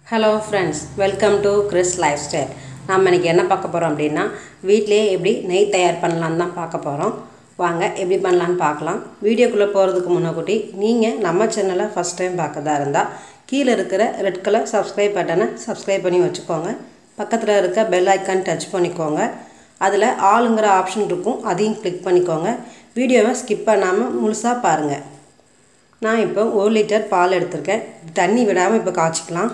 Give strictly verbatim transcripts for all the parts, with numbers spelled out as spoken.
Hello friends, welcome to Chris lifestyle. நம்ம இன்றைக்கி என்ன பார்க்க போகிறோம் அப்படின்னா, வீட்டிலேயே எப்படி நெய் தயார் பண்ணலான்னு தான் பார்க்க போகிறோம். வாங்க எப்படி பண்ணலான்னு பார்க்கலாம். வீடியோக்குள்ளே போகிறதுக்கு முன்னாடி நீங்கள் நம்ம சேனலை ஃபஸ்ட் டைம் பார்க்கறதா இருந்தால் கீழே இருக்கிற ரெட் கலர் சப்ஸ்கிரைப் பட்டனை சப்ஸ்கிரைப் பண்ணி வச்சுக்கோங்க. பக்கத்தில் இருக்க பெல் ஐக்கான் டச் பண்ணிக்கோங்க. அதில் ஆளுங்கிற ஆப்ஷன் இருக்கும், அதையும் கிளிக் பண்ணிக்கோங்க. வீடியோவை ஸ்கிப் பண்ணாமல் முழுசாக பாருங்கள். நான் இப்போ ஒரு லிட்டர் பால் எடுத்திருக்கேன். தண்ணி விடாமல் இப்போ காய்ச்சிக்கலாம்.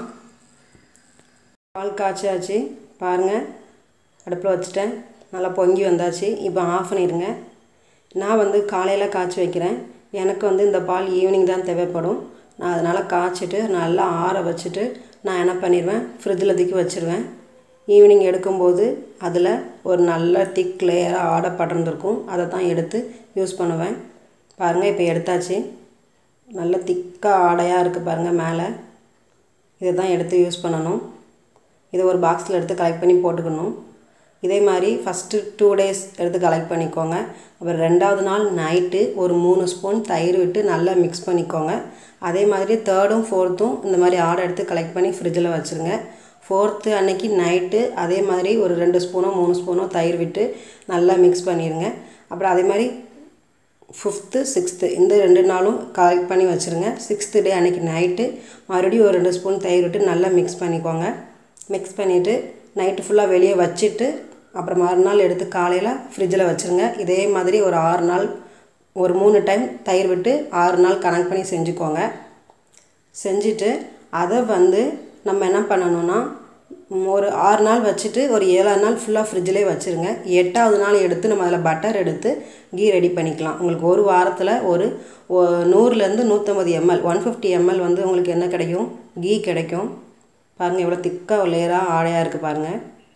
பால் காய்ச்சாச்சு பாருங்கள், அடுப்பில் வச்சுட்டேன். நல்லா பொங்கி வந்தாச்சு. இப்போ ஆஃப் பண்ணிடுங்க. நான் வந்து காலையில் காய்ச்சி வைக்கிறேன். எனக்கு வந்து இந்த பால் ஈவினிங் தான் தேவைப்படும். நான் அதனால் காய்ச்சிட்டு நல்லா ஆற வச்சுட்டு நான் என்ன பண்ணிடுவேன், ஃப்ரிட்ஜில் தூக்கி வச்சுருவேன். ஈவினிங் எடுக்கும்போது அதில் ஒரு நல்ல திக் லேயராக ஆடை படர்ந்துருக்கும். அதை தான் எடுத்து யூஸ் பண்ணுவேன். பாருங்கள், இப்போ எடுத்தாச்சு. நல்ல திக்காக ஆடையாக இருக்குது பாருங்கள் மேலே. இதை தான் எடுத்து யூஸ் பண்ணணும். இதை ஒரு பாக்ஸில் எடுத்து கலெக்ட் பண்ணி போட்டுக்கணும். இதே மாதிரி ஃபஸ்ட்டு டூ டேஸ் எடுத்து கலெக்ட் பண்ணிக்கோங்க. அப்புறம் ரெண்டாவது நாள் நைட்டு ஒரு மூணு ஸ்பூன் தயிர் விட்டு நல்லா மிக்ஸ் பண்ணிக்கோங்க. அதே மாதிரி தேர்டும் ஃபோர்த்தும் இந்த மாதிரி ஆடை எடுத்து கலெக்ட் பண்ணி ஃப்ரிட்ஜில் வச்சுருங்க. ஃபோர்த்து அன்னைக்கு நைட்டு அதே மாதிரி ஒரு ரெண்டு ஸ்பூனோ மூணு ஸ்பூனோ தயிர் விட்டு நல்லா மிக்ஸ் பண்ணிடுங்க. அப்புறம் அதே மாதிரி ஃபிஃப்த்து சிக்ஸ்த்து இந்த ரெண்டு நாளும் கலெக்ட் பண்ணி வச்சுருங்க. சிக்ஸ்த்து டே அன்றைக்கி நைட்டு மறுபடியும் ஒரு ரெண்டு ஸ்பூன் தயிர் விட்டு நல்லா மிக்ஸ் பண்ணிக்கோங்க. மிக்ஸ் பண்ணிவிட்டு நைட்டு ஃபுல்லாக வெளியே வச்சுட்டு அப்புறம் மறுநாள் எடுத்து காலையில் ஃப்ரிட்ஜில் வச்சுருங்க. இதே மாதிரி ஒரு ஆறு நாள் ஒரு மூணு டைம் தயிர் விட்டு ஆறு நாள் கனெக்ட் பண்ணி செஞ்சுக்கோங்க. செஞ்சுட்டு அதை வந்து நம்ம என்ன பண்ணணும்னா, ஒரு ஆறு நாள் வச்சுட்டு ஒரு ஏழாவது நாள் ஃபுல்லாக ஃப்ரிட்ஜிலே வச்சுருங்க. எட்டாவது நாள் எடுத்து நம்ம அதில் பட்டர் எடுத்து கீ ரெடி பண்ணிக்கலாம். உங்களுக்கு ஒரு வாரத்தில் ஒரு நூறுலேருந்து நூற்றம்பது எம்எல் ஒன் ஃபிஃப்டி எம்எல் வந்து உங்களுக்கு என்ன கிடைக்கும், கீ கிடைக்கும். பாருங்கள், எவ்வளோ திக்காக லேயராக ஆடையாக இருக்குது பாருங்கள்.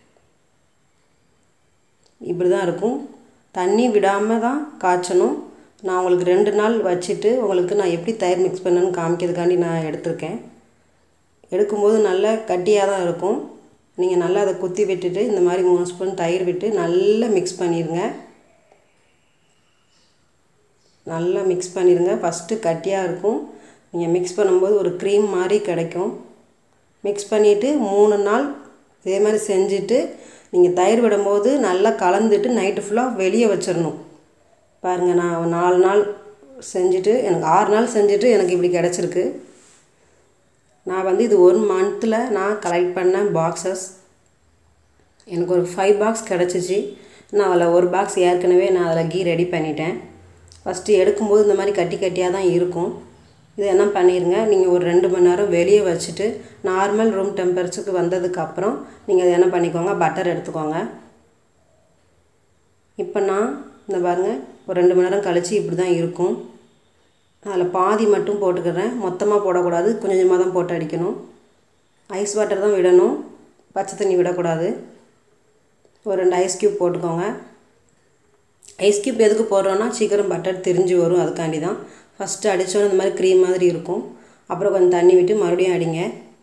இப்படி தான் இருக்கும். தண்ணி விடாமல் தான் காய்ச்சணும். நான் உங்களுக்கு ரெண்டு நாள் வச்சுட்டு உங்களுக்கு நான் எப்படி தயிர் மிக்ஸ் பண்ணேன்னு காமிக்கிறதுக்காண்டி நான் எடுத்திருக்கேன். எடுக்கும்போது நல்லா கட்டியாக தான் இருக்கும். நீங்கள் நல்லா அதை குத்தி விட்டுட்டு இந்த மாதிரி மூணு ஸ்பூன் தயிர் விட்டு நல்லா மிக்ஸ் பண்ணிடுங்க. நல்லா மிக்ஸ் பண்ணிடுங்க. ஃபஸ்ட்டு கட்டியாக இருக்கும். நீங்கள் மிக்ஸ் பண்ணும்போது ஒரு க்ரீம் மாதிரி கிடைக்கும். மிக்ஸ் பண்ணிவிட்டு மூணு நாள் இதே மாதிரி செஞ்சுட்டு நீங்கள் தயிர் விடும்போது நல்லா கலந்துட்டு நைட்டு ஃபுல்லாக வெளியே வச்சிடணும். பாருங்கள், நான் நாலு நாள் செஞ்சுட்டு எனக்கு ஆறு நாள் செஞ்சுட்டு எனக்கு இப்படி கிடச்சிருக்கு. நான் வந்து இது ஒன் மந்தில் நான் கலெக்ட் பண்ண பாக்ஸஸ். எனக்கு ஒரு ஃபைவ் பாக்ஸ் கிடச்சிச்சு. நான் அதில் ஒரு பாக்ஸ் ஏற்கனவே நான் அதில் கீ ரெடி பண்ணிட்டேன். ஃபஸ்ட்டு எடுக்கும்போது இந்த மாதிரி கட்டி கட்டியாக தான் இருக்கும். இது என்ன பண்ணிடுங்க, நீங்கள் ஒரு ரெண்டு மணி நேரம் வெளியே வச்சுட்டு நார்மல் ரூம் டெம்பரேச்சருக்கு வந்ததுக்கப்புறம் நீங்கள் அதை என்ன பண்ணிக்கோங்க, பட்டர் எடுத்துக்கோங்க. இப்போ நான் இந்த பாருங்கள், ஒரு ரெண்டு மணி நேரம் கழித்து இப்படி தான் இருக்கும். அதில் பாதி மட்டும் போட்டுக்கிறேன். மொத்தமாக போடக்கூடாது, கொஞ்சம் கொஞ்சமாக தான் போட்டு அடிக்கணும். ஐஸ் வாட்டர் தான் விடணும், பச்சை தண்ணி விடக்கூடாது. ஒரு ரெண்டு ஐஸ் க்யூப் போட்டுக்கோங்க. ஐஸ் க்யூப் எதுக்கு போடுறோன்னா சீக்கிரம் பட்டர் திரிஞ்சு வரும், அதுக்காண்டி தான். ஃபஸ்ட்டு அடித்தோன்னு இந்த மாதிரி க்ரீம் மாதிரி இருக்கும். அப்புறம் கொஞ்சம் தண்ணி விட்டு மறுபடியும் அடிங்க.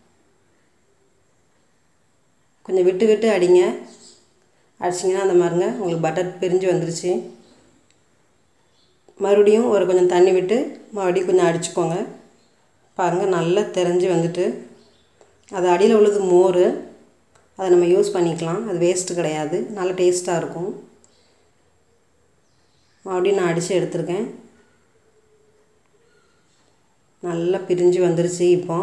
கொஞ்சம் விட்டு விட்டு அடிங்க. அடிச்சிங்கன்னா அந்த மாதிரிங்க உங்களுக்கு பட்டர் பிரிஞ்சு வந்துருச்சு. மறுபடியும் ஒரு கொஞ்சம் தண்ணி விட்டு மறுபடியும் கொஞ்சம் அடிச்சுக்கோங்க. பாருங்கள், நல்லா தெரிஞ்சு வந்துட்டு. அது அடியில் உள்ளது மோர், அதை நம்ம யூஸ் பண்ணிக்கலாம். அது வேஸ்ட்டு கிடையாது, நல்லா டேஸ்ட்டாக இருக்கும். மறுபடியும் நான் அடித்து எடுத்துருக்கேன். நல்லா பிரிஞ்சு வந்துருச்சு. இப்போ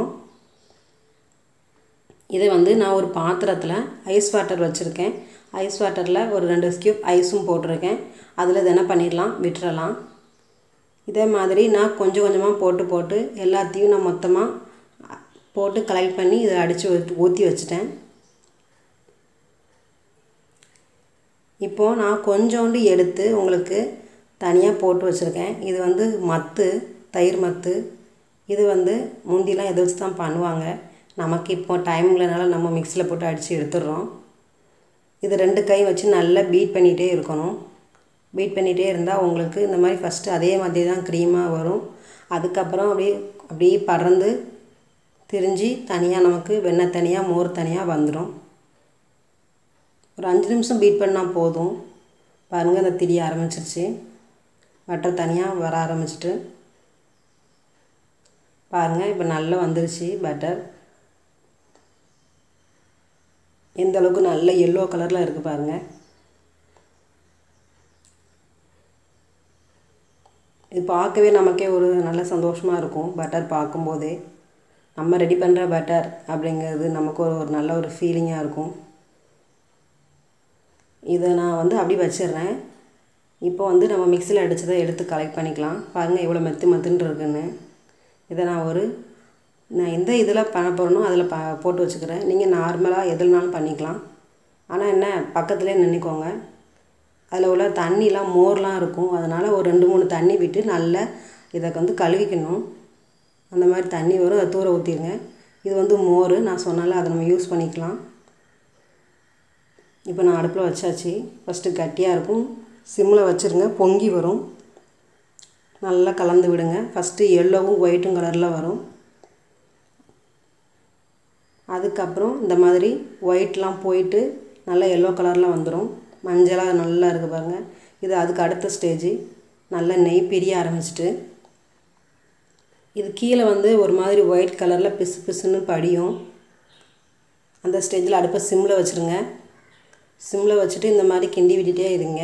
இதை வந்து நான் ஒரு பாத்திரத்தில் ஐஸ் வாட்டர் வச்சுருக்கேன். ஐஸ் வாட்டரில் ஒரு ரெண்டு ஸ்கியூப் ஐஸும் போட்டிருக்கேன். அதில் இதை என்ன பண்ணிடலாம், விட்டுறலாம். இதே மாதிரி நான் கொஞ்சம் கொஞ்சமாக போட்டு போட்டு எல்லாத்தையும் நான் மொத்தமாக போட்டு கலெக்ட் பண்ணி இதை அடித்து ஊற்றி வச்சுட்டேன். இப்போது நான் கொஞ்சோண்டு எடுத்து உங்களுக்கு தனியாக போட்டு வச்சுருக்கேன். இது வந்து மத்து, தயிர் மத்து. இது வந்து முந்திலாம் எதை வச்சு தான் பண்ணுவாங்க. நமக்கு இப்போ டைம் இல்லைனால நம்ம மிக்ஸியில் போட்டு அடித்து எடுத்துடுறோம். இது ரெண்டு கை வச்சு நல்லா பீட் பண்ணிகிட்டே இருக்கணும். பீட் பண்ணிகிட்டே இருந்தால் உங்களுக்கு இந்த மாதிரி ஃபஸ்ட்டு அதே மாதிரி தான் க்ரீமாக வரும். அதுக்கப்புறம் அப்படியே அப்படியே பறந்து திரிஞ்சு தனியாக நமக்கு வெண்ணெய் தனியாக மோர் தனியாக வந்துடும். ஒரு அஞ்சு நிமிஷம் பீட் பண்ணால் போதும். பாருங்கள், அந்த திரிய ஆரம்பிச்சிருச்சு. பட்டர் தனியாக வர ஆரம்பிச்சிட்டு பாருங்கள், இப்போ நல்லா வந்துருச்சு பட்டர். எந்த அளவுக்கு நல்ல எல்லோ கலரில் இருக்குது பாருங்கள். இது பார்க்கவே நமக்கே ஒரு நல்ல சந்தோஷமாக இருக்கும். பட்டர் பார்க்கும்போதே நம்ம ரெடி பண்ணுற பட்டர் அப்படிங்கிறது நமக்கு ஒரு ஒரு நல்ல ஒரு ஃபீலிங்காக இருக்கும். இதை நான் வந்து அப்படி வச்சிடுறேன். இப்போ வந்து நம்ம மிக்சியில் அடித்ததை எடுத்து கலெக்ட் பண்ணிக்கலாம். பாருங்கள் எவ்வளோ மெத்து மெத்துன்னு இருக்குன்னு. இதை நான் ஒரு நான் எந்த இதில் பண்ண போகிறேனோ அதில் ப போட்டு வச்சுக்கிறேன். நீங்கள் நார்மலாக எதுலனாலும் பண்ணிக்கலாம். ஆனால் என்ன பக்கத்துலேயே நின்றுக்கோங்க. அதில் உள்ள தண்ணிலாம் மோர்லாம் இருக்கும். அதனால் ஒரு ரெண்டு மூணு தண்ணி விட்டு நல்லா இதை வந்து கழுவிக்கணும். அந்த மாதிரி தண்ணி வரும், அதை தூர ஊற்றிடுங்க. இது வந்து மோர் நான் சொன்னால அதை நம்ம யூஸ் பண்ணிக்கலாம். இப்போ நான் அடுப்பில் வச்சாச்சு. ஃபஸ்ட்டு கட்டியாக இருக்கும், சிம்மில் வச்சுருங்க. பொங்கி வரும், நல்லா கலந்து விடுங்க. ஃபஸ்ட்டு எல்லோவும் ஒயிட்டும் கலரில் வரும். அதுக்கப்புறம் இந்த மாதிரி ஒயிட்லாம் போயிட்டு நல்லா எல்லோ கலரில் வந்துடும். மஞ்சளாக நல்லா இருக்குது பாருங்கள். இது அதுக்கு அடுத்த ஸ்டேஜு. நல்லா நெய் பிரிய ஆரம்பிச்சிட்டு இது கீழே வந்து ஒரு மாதிரி ஒயிட் கலரில் பிசு பிசுன்னு படியும். அந்த ஸ்டேஜில் அடுப்பை சிம்மில் வச்சுருங்க. சிம்மில் வச்சுட்டு இந்த மாதிரி கிண்டி விட்டுட்டே இருங்க.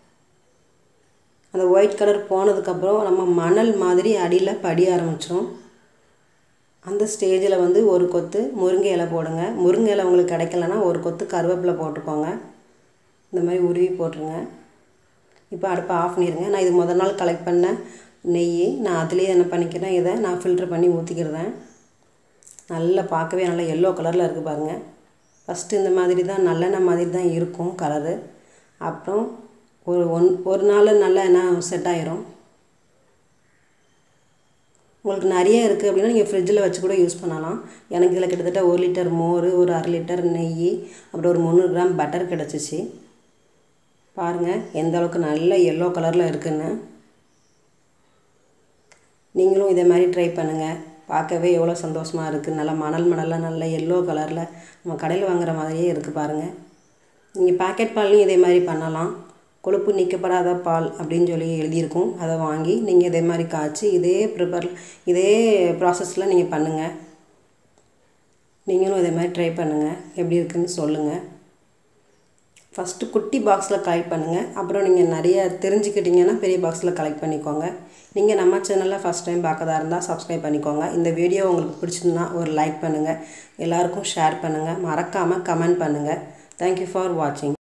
அந்த ஒயிட் கலர் போனதுக்கப்புறம் நம்ம மணல் மாதிரி அடியில் படிய ஆரம்பிச்சிடும். அந்த ஸ்டேஜில் வந்து ஒரு கொத்து முருங்கை இலை போடுங்க. முருங்கை இலை உங்களுக்கு கிடைக்கலன்னா ஒரு கொத்து கருவேப்பிலை போட்டுக்கோங்க. இந்த மாதிரி உருவி போட்டுருங்க. இப்போ அடுப்பை ஆஃப் பண்ணிடுங்க. நான் இது முதல் நாள் கலெக்ட் பண்ண நெய் நான் அதுலேயே என்ன பண்ணிக்கிறேன், இதை நான் ஃபில்ட்ரு பண்ணி ஊற்றிக்கிறேன். நல்லா பார்க்கவே நல்லா எல்லோ கலரில் இருக்குது பாருங்கள். ஃபஸ்ட்டு இந்த மாதிரி தான் நல்லெண்ணெய் மாதிரி தான் இருக்கும் கலரு. அப்புறம் ஒரு ஒன் ஒரு நாள் நல்லா என்ன செட் ஆயிரும். உங்களுக்கு நிறைய இருக்குது அப்படின்னா நீங்கள் ஃப்ரிட்ஜில் வச்சு கூட யூஸ் பண்ணலாம். எனக்கு இதில் கிட்டத்தட்ட ஒரு லிட்டர் மோர், ஒரு அரை லிட்டர் நெய், அப்புறம் ஒரு முந்நூறு கிராம் பட்டர் கிடச்சிச்சு. பாருங்கள் எந்த அளவுக்கு நல்ல எல்லோ கலரில் இருக்குன்னு. நீங்களும் இதே மாதிரி ட்ரை பண்ணுங்கள். பார்க்கவே எவ்வளோ சந்தோஷமாக இருக்குது. நல்லா மணல் மணலாக நல்ல எல்லோ கலரில் நம்ம கடையில் வாங்குகிற மாதிரியே இருக்குது பாருங்கள். நீங்கள் பாக்கெட் பால்லையும் இதே மாதிரி பண்ணலாம். கொழுப்பு நீக்கப்படாத பால் அப்படின்னு சொல்லி எழுதியிருக்கும். அதை வாங்கி நீங்கள் இதே மாதிரி காய்ச்சி இதே ப்ரிப்பேர் இதே ப்ராசஸில் நீங்கள் பண்ணுங்கள். நீங்களும் இதே மாதிரி ட்ரை பண்ணுங்கள். எப்படி இருக்குதுன்னு சொல்லுங்கள். ஃபஸ்ட்டு குட்டி பாக்ஸில் கலெக்ட் பண்ணுங்கள். அப்புறம் நீங்கள் நிறைய தெரிஞ்சுக்கிட்டிங்கன்னா பெரிய பாக்ஸில் கலெக்ட் பண்ணிக்கோங்க. நீங்கள் நம்ம சேனலில் ஃபஸ்ட் டைம் பார்க்கறதா இருந்தால் சப்ஸ்கிரைப் பண்ணிக்கோங்க. இந்த வீடியோ உங்களுக்கு பிடிச்சிருந்தா ஒரு லைக் பண்ணுங்கள். எல்லாருக்கும் ஷேர் பண்ணுங்கள். மறக்காமல் கமெண்ட் பண்ணுங்கள். தேங்க்யூ ஃபார் வாட்சிங்.